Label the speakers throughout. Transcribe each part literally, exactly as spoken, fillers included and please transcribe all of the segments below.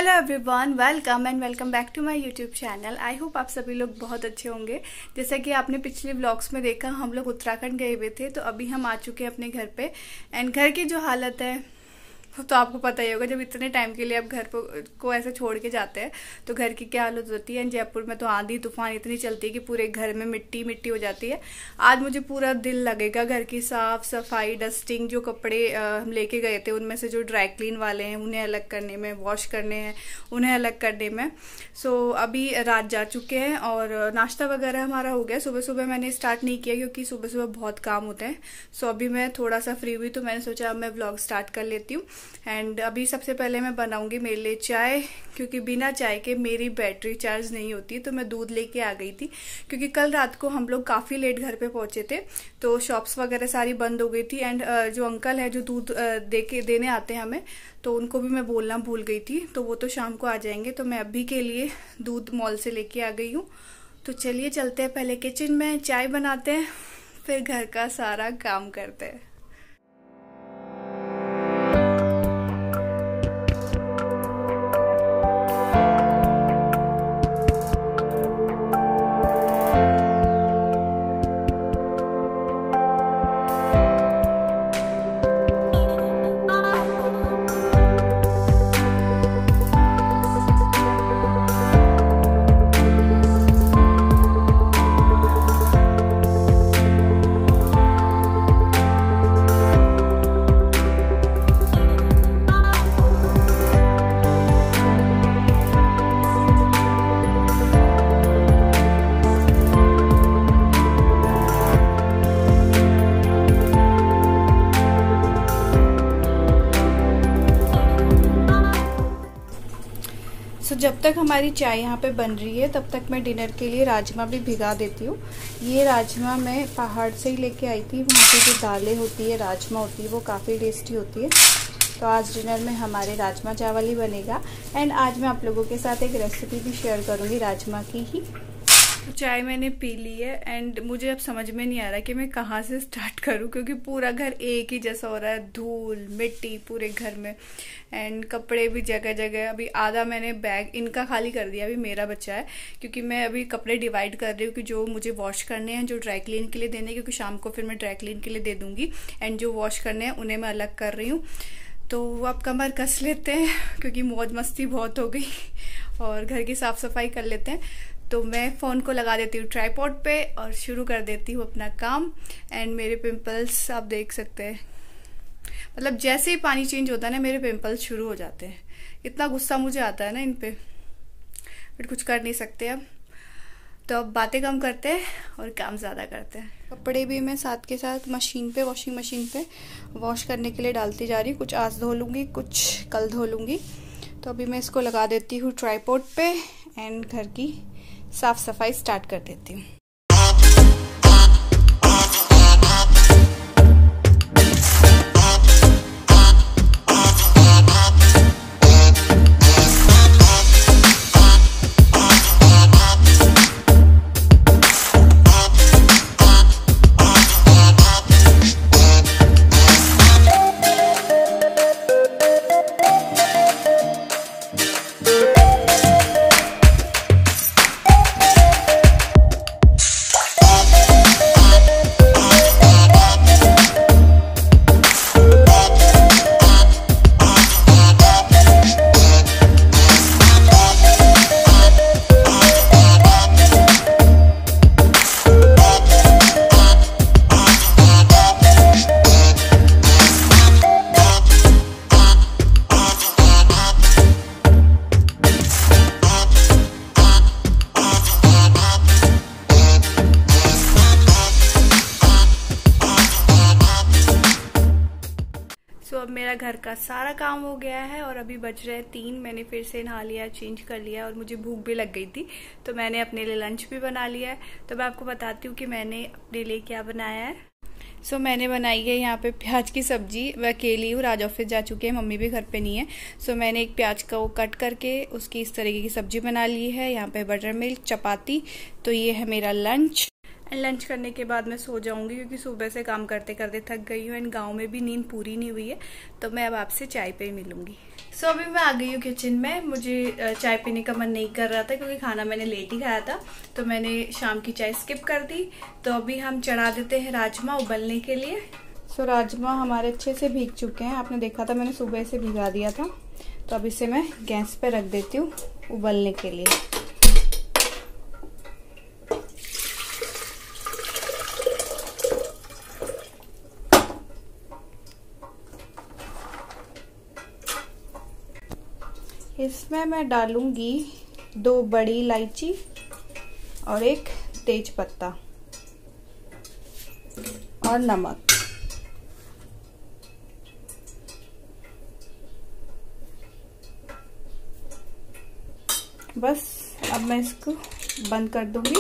Speaker 1: Hello everyone, welcome and welcome back to my YouTube channel. I hope आप सभी लोग बहुत अच्छे होंगे। जैसा कि आपने पिछले व्लॉग्स में देखा, हम लोग उत्तराखंड गए हुए थे, तो अभी हम आ चुके हैं अपने घर पे। एंड घर की जो हालत है तो आपको पता ही होगा, जब इतने टाइम के लिए आप घर को ऐसे छोड़ के जाते हैं तो घर की क्या हालत होती है। जयपुर में तो आंधी तूफान इतनी चलती है कि पूरे घर में मिट्टी मिट्टी हो जाती है। आज मुझे पूरा दिल लगेगा घर की साफ सफाई, डस्टिंग, जो कपड़े हम लेके गए थे उनमें से जो ड्राई क्लीन वाले हैं उन्हें अलग करने में, वॉश करने हैं उन्हें अलग करने में। सो अभी रात जा चुके हैं और नाश्ता वगैरह हमारा हो गया। सुबह सुबह मैंने स्टार्ट नहीं किया क्योंकि सुबह सुबह बहुत काम होते हैं। सो अभी मैं थोड़ा सा फ्री हुई तो मैंने सोचा अब मैं व्लॉग स्टार्ट कर लेती हूँ। एंड अभी सबसे पहले मैं बनाऊंगी मेरे लिए चाय, क्योंकि बिना चाय के मेरी बैटरी चार्ज नहीं होती। तो मैं दूध लेके आ गई थी क्योंकि कल रात को हम लोग काफ़ी लेट घर पे पहुंचे थे, तो शॉप्स वगैरह सारी बंद हो गई थी। एंड जो अंकल है जो दूध दे के देने आते हैं हमें, तो उनको भी मैं बोलना भूल गई थी, तो वो तो शाम को आ जाएंगे। तो मैं अभी के लिए दूध मॉल से लेके आ गई हूँ। तो चलिए चलते हैं, पहले किचन में चाय बनाते हैं, फिर घर का सारा काम करते हैं। तो जब तक हमारी चाय यहाँ पे बन रही है तब तक मैं डिनर के लिए राजमा भी भिगा देती हूँ। ये राजमा मैं पहाड़ से ही लेके आई थी। वहाँ की जो दालें होती है, राजमा होती है, वो काफ़ी टेस्टी होती है। तो आज डिनर में हमारे राजमा चावल ही बनेगा। एंड आज मैं आप लोगों के साथ एक रेसिपी भी शेयर करूँगी राजमा की ही। तो चाय मैंने पी ली है एंड मुझे अब समझ में नहीं आ रहा कि मैं कहाँ से स्टार्ट करूँ, क्योंकि पूरा घर एक ही जैसा हो रहा है, धूल मिट्टी पूरे घर में। एंड कपड़े भी जगह जगह। अभी आधा मैंने बैग इनका खाली कर दिया, अभी मेरा बच्चा है, क्योंकि मैं अभी कपड़े डिवाइड कर रही हूँ कि जो मुझे वॉश करने हैं, जो ड्राई क्लीन के लिए देने हैं, क्योंकि शाम को फिर मैं ड्राई क्लीन के लिए दे दूँगी। एंड जो वॉश करने हैं उन्हें मैं अलग कर रही हूँ। तो अब कमर कस लेते हैं क्योंकि मौज मस्ती बहुत हो गई, और घर की साफ सफाई कर लेते हैं। तो मैं फ़ोन को लगा देती हूँ ट्राइपॉड पे और शुरू कर देती हूँ अपना काम। एंड मेरे पिंपल्स आप देख सकते हैं, मतलब जैसे ही पानी चेंज होता है ना मेरे पिंपल्स शुरू हो जाते हैं। इतना गुस्सा मुझे आता है ना इन पे, बट कुछ कर नहीं सकते अब। तो अब बातें कम करते हैं और काम ज़्यादा करते हैं। कपड़े भी मैं साथ के साथ मशीन पे, वॉशिंग मशीन पे वॉश करने के लिए डालती जा रही हूँ। कुछ आज धो लूँगी, कुछ कल धो लूँगी। तो अभी मैं इसको लगा देती हूँ ट्राइपॉड पे एंड घर की साफ सफाई स्टार्ट कर देती हूँ। तो अब मेरा घर का सारा काम हो गया है और अभी बज रहे हैं तीन। मैंने फिर से नहा लिया, चेंज कर लिया और मुझे भूख भी लग गई थी, तो मैंने अपने लिए लंच भी बना लिया है। तो मैं आपको बताती हूँ कि मैंने अपने लिए क्या बनाया है। सो so, मैंने बनाई है यहाँ पे प्याज की सब्जी। मैं अकेली हूँ, राज ऑफिस जा चुके हैं, मम्मी भी घर पे नहीं है। सो so, मैंने एक प्याज को कट करके उसकी इस तरीके की सब्जी बना ली है। यहाँ पे बटर मिल्क, चपाती। तो ये है मेरा लंच। एंड लंच करने के बाद मैं सो जाऊंगी क्योंकि सुबह से काम करते करते थक गई हूँ एंड गाँव में भी नींद पूरी नहीं हुई है। तो मैं अब आपसे चाय पे ही मिलूंगी। सो so, अभी मैं आ गई हूँ किचन में। मुझे चाय पीने का मन नहीं कर रहा था क्योंकि खाना मैंने लेट ही खाया था, तो मैंने शाम की चाय स्किप कर दी। तो अभी हम चढ़ा देते हैं राजमा उबलने के लिए। सो so, राजमा हमारे अच्छे से भीग चुके हैं। आपने देखा था मैंने सुबह से भिगा दिया था। तो अब इसे मैं गैस पे रख देती हूँ उबलने के लिए। इसमें मैं डालूंगी दो बड़ी इलायची और एक तेज पत्ता और नमक। बस अब मैं इसको बंद कर दूंगी।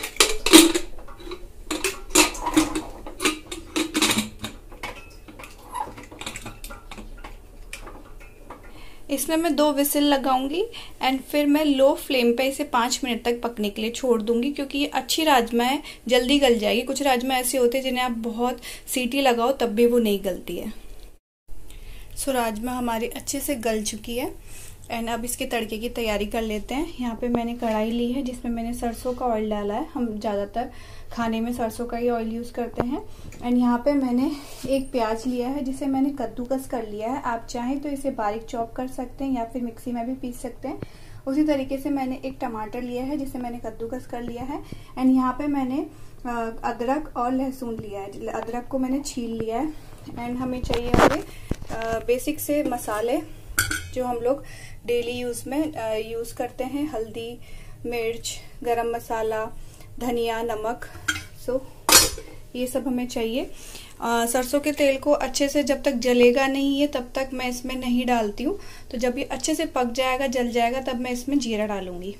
Speaker 1: इसमें मैं दो विसिल लगाऊंगी एंड फिर मैं लो फ्लेम पे इसे पाँच मिनट तक पकने के लिए छोड़ दूंगी, क्योंकि ये अच्छी राजमा है, जल्दी गल जाएगी। कुछ राजमा ऐसे होते हैं जिन्हें आप बहुत सीटी लगाओ तब भी वो नहीं गलती है। सो राजमा हमारी अच्छे से गल चुकी है एंड अब इसके तड़के की तैयारी कर लेते हैं। यहाँ पे मैंने कढ़ाई ली है जिसमें मैंने सरसों का ऑयल डाला है। हम ज़्यादातर खाने में सरसों का ही ऑयल यूज़ करते हैं। एंड यहाँ पे मैंने एक प्याज लिया है जिसे मैंने कद्दूकस कर लिया है। आप चाहें तो इसे बारीक चॉप कर सकते हैं या फिर मिक्सी में भी पीस सकते हैं। उसी तरीके से मैंने एक टमाटर लिया है जिसे मैंने कद्दूकस कर लिया है। एंड यहाँ पे मैंने अदरक और लहसुन लिया है। अदरक को मैंने छील लिया है। एंड हमें चाहिए होंगे बेसिक से मसाले जो हम लोग डेली यूज में यूज करते हैं। हल्दी, मिर्च, गरम मसाला, धनिया, नमक। सो ये सब हमें चाहिए। आ, सरसों के तेल को अच्छे से जब तक जलेगा नहीं है तब तक मैं इसमें नहीं डालती हूँ। तो जब ये अच्छे से पक जाएगा, जल जाएगा, तब मैं इसमें जीरा डालूंगी।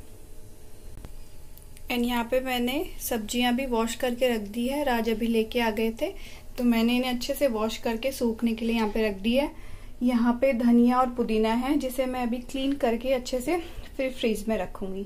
Speaker 1: एंड यहाँ पे मैंने सब्जियां भी वॉश करके रख दी है। राज अभी लेके आ गए थे तो मैंने इन्हें अच्छे से वॉश करके सूखने के लिए यहाँ पे रख दी है। यहाँ पे धनिया और पुदीना है जिसे मैं अभी क्लीन करके अच्छे से फिर फ्रीज में रखूंगी।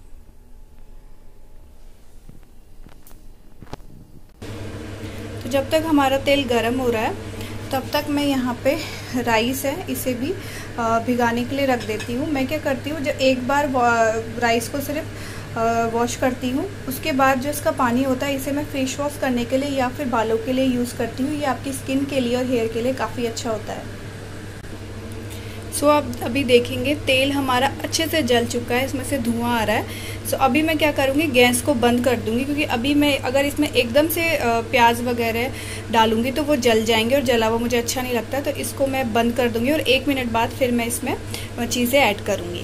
Speaker 1: तो जब तक हमारा तेल गर्म हो रहा है तब तक मैं यहाँ पे राइस है इसे भी भिगाने के लिए रख देती हूँ। मैं क्या करती हूँ, जब एक बार राइस को सिर्फ वॉश करती हूँ, उसके बाद जो इसका पानी होता है इसे मैं फेस वॉश करने के लिए या फिर बालों के लिए यूज़ करती हूँ। ये आपकी स्किन के लिए और हेयर के लिए काफ़ी अच्छा होता है। सो so, अब अभी देखेंगे तेल हमारा अच्छे से जल चुका है, इसमें से धुआं आ रहा है। सो so, अभी मैं क्या करूँगी, गैस को बंद कर दूँगी, क्योंकि अभी मैं अगर इसमें एकदम से प्याज वगैरह डालूँगी तो वो जल जाएंगे और जला हुआ मुझे अच्छा नहीं लगता। तो इसको मैं बंद कर दूँगी और एक मिनट बाद फिर मैं इसमें चीज़ें ऐड करूँगी।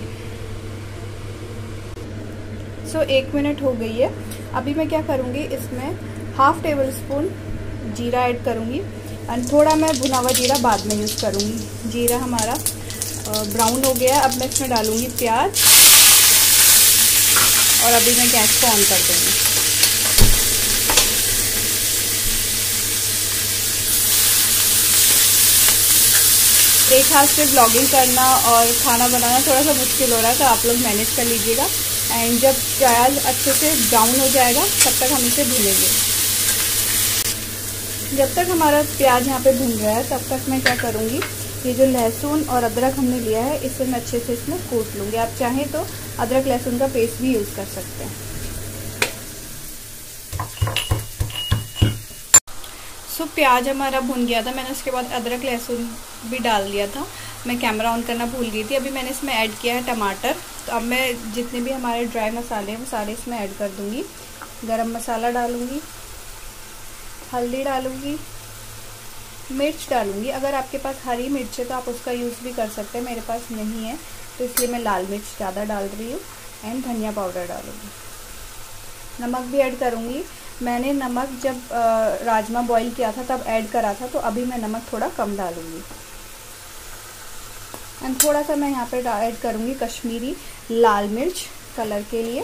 Speaker 1: सो so, एक मिनट हो गई है। अभी मैं क्या करूँगी, इसमें हाफ टेबल स्पून जीरा ऐड करूँगी और थोड़ा मैं भुना हुआ जीरा बाद में यूज़ करूँगी। जीरा हमारा ब्राउन हो गया। अब मैं इसमें डालूंगी प्याज और अभी मैं गैस को ऑन कर दूंगी। एक हाथ से ब्लॉगिंग करना और खाना बनाना थोड़ा सा मुश्किल हो रहा है, तो आप लोग मैनेज कर लीजिएगा। एंड जब प्याज अच्छे से ब्राउन हो जाएगा तब तक हम इसे भूनेंगे। जब तक हमारा प्याज यहाँ पे भून रहा है तब तक मैं क्या करूँगी, ये जो लहसुन और अदरक हमने लिया है इसे मैं अच्छे से इसमें कूट लूँगी। आप चाहें तो अदरक लहसुन का पेस्ट भी यूज़ कर सकते हैं। सो so, प्याज हमारा भुन गया था। मैंने उसके बाद अदरक लहसुन भी डाल दिया था। मैं कैमरा ऑन करना भूल गई थी। अभी मैंने इसमें ऐड किया है टमाटर। तो अब मैं जितने भी हमारे ड्राई मसाले हैं वो सारे इसमें ऐड कर दूँगी। गरम मसाला डालूँगी, हल्दी डालूँगी, मिर्च डालूंगी। अगर आपके पास हरी मिर्च है तो आप उसका यूज़ भी कर सकते हैं, मेरे पास नहीं है तो इसलिए मैं लाल मिर्च ज़्यादा डाल रही हूँ। एंड धनिया पाउडर डालूंगी। नमक भी ऐड करूँगी। मैंने नमक जब राजमा बॉईल किया था तब ऐड करा था, तो अभी मैं नमक थोड़ा कम डालूंगी। एंड थोड़ा सा मैं यहाँ पे ऐड करूँगी कश्मीरी लाल मिर्च कलर के लिए।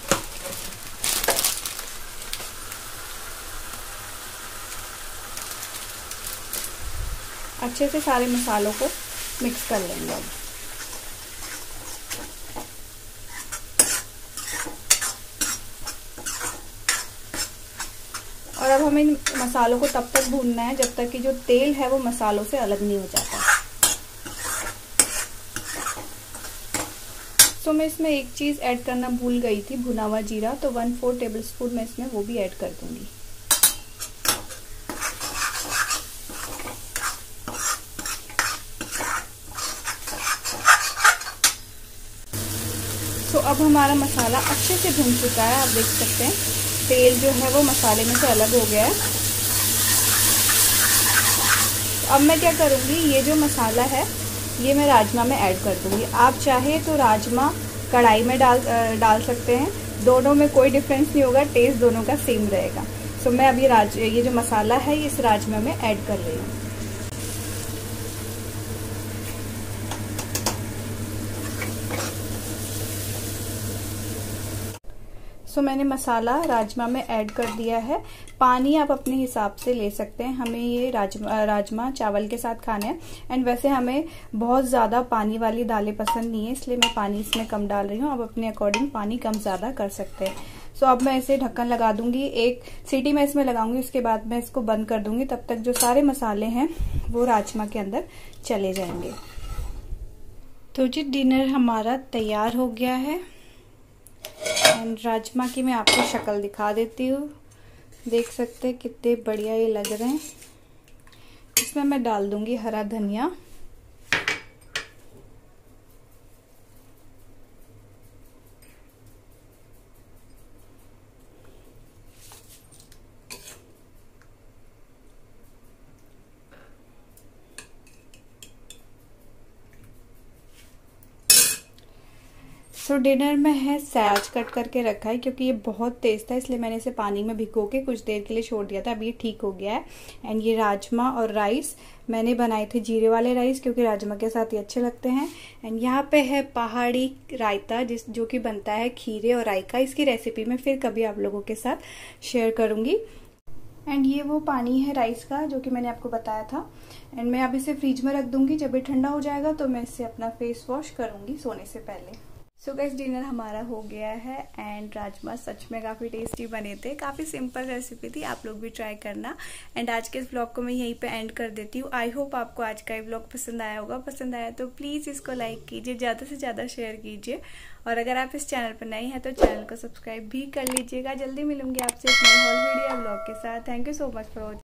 Speaker 1: अच्छे से सारे मसालों को मिक्स कर लेंगे। और अब हमें इन मसालों को तब तक भूनना है जब तक कि जो तेल है वो मसालों से अलग नहीं हो जाता। सो मैं इसमें एक चीज़ ऐड करना भूल गई थी, भुना हुआ जीरा, तो वन फोर टेबल स्पून मैं इसमें वो भी ऐड कर दूंगी। तो अब हमारा मसाला अच्छे से भुन चुका है, आप देख सकते हैं तेल जो है वो मसाले में से अलग हो गया है। अब मैं क्या करूँगी, ये जो मसाला है ये मैं राजमा में ऐड कर दूँगी। आप चाहे तो राजमा कढ़ाई में डाल डाल सकते हैं, दोनों में कोई डिफरेंस नहीं होगा, टेस्ट दोनों का सेम रहेगा। सो मैं अभी राज ये जो मसाला है इस राजमा में ऐड कर रही हूँ। सो so, मैंने मसाला राजमा में ऐड कर दिया है। पानी आप अपने हिसाब से ले सकते हैं, हमें ये राजमा राजमा चावल के साथ खाने हैं। एंड वैसे हमें बहुत ज़्यादा पानी वाली दालें पसंद नहीं है, इसलिए मैं पानी इसमें कम डाल रही हूँ। आप अपने अकॉर्डिंग पानी कम ज़्यादा कर सकते हैं। सो so, अब मैं इसे ढक्कन लगा दूंगी, एक सीटी मैं इसमें लगाऊंगी, उसके बाद मैं इसको बंद कर दूंगी। तब तक जो सारे मसाले हैं वो राजमा के अंदर चले जाएंगे। तो जी डिनर हमारा तैयार हो गया है। एंड राजमा की मैं आपको शक्ल दिखा देती हूँ, देख सकते हैं कितने बढ़िया ये लग रहे हैं। इसमें मैं डाल दूंगी हरा धनिया। सो so, डिनर में है सैज कट करके रखा है, क्योंकि ये बहुत तेज था इसलिए मैंने इसे पानी में भिगो के कुछ देर के लिए छोड़ दिया था। अभी ये ठीक हो गया है। एंड ये राजमा और राइस मैंने बनाए थे, जीरे वाले राइस, क्योंकि राजमा के साथ ये अच्छे लगते हैं। एंड यहाँ पे है पहाड़ी रायता, जिस जो कि बनता है खीरे और राई का। इसकी रेसिपी मैं फिर कभी आप लोगों के साथ शेयर करूंगी। एंड ये वो पानी है राइस का जो कि मैंने आपको बताया था। एंड मैं अब इसे फ्रिज में रख दूंगी, जब ये ठंडा हो जाएगा तो मैं इससे अपना फेस वॉश करूंगी सोने से पहले। सो गाइस डिनर हमारा हो गया है। एंड राजमा सच में काफ़ी टेस्टी बने थे, काफ़ी सिंपल रेसिपी थी, आप लोग भी ट्राई करना। एंड आज के इस ब्लॉग को मैं यहीं पे एंड कर देती हूँ। आई होप आपको आज का ये ब्लॉग पसंद आया होगा। पसंद आया तो प्लीज़ इसको लाइक कीजिए, ज़्यादा से ज़्यादा शेयर कीजिए। और अगर आप इस चैनल पर नए हैं तो चैनल को सब्सक्राइब भी कर लीजिएगा। जल्दी मिलूंगी आपसे एक नई हॉल वीडियो ब्लॉग के साथ। Thank you so much for watching.